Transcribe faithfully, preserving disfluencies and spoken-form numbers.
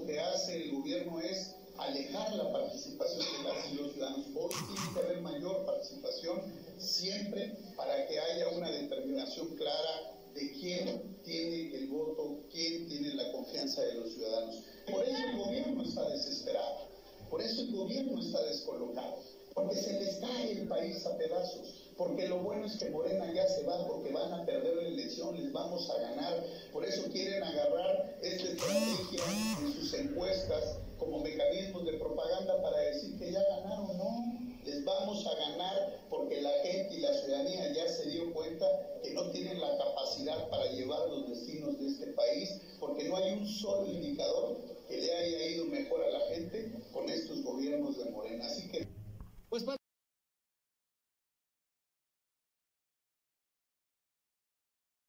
que hace el gobierno es alejar la participación de las y los ciudadanos. Hoy tiene que haber mayor participación siempre para que haya una determinación clara de quién tiene el voto, quién tiene la confianza de los ciudadanos. Por eso el gobierno está desesperado, por eso el gobierno está descolocado, porque se les cae el país a pedazos, porque lo bueno es que Morena ya se va, porque van a perder la elección, les vamos a ganar. Por eso quieren agarrar esta estrategia en sus encuestas como mecanismos de propaganda para decir que ya ganaron. No, les vamos a ganar porque la gente y la ciudadanía ya se dio cuenta que no tienen la capacidad para llevar los destinos de este país, porque no hay un solo indicador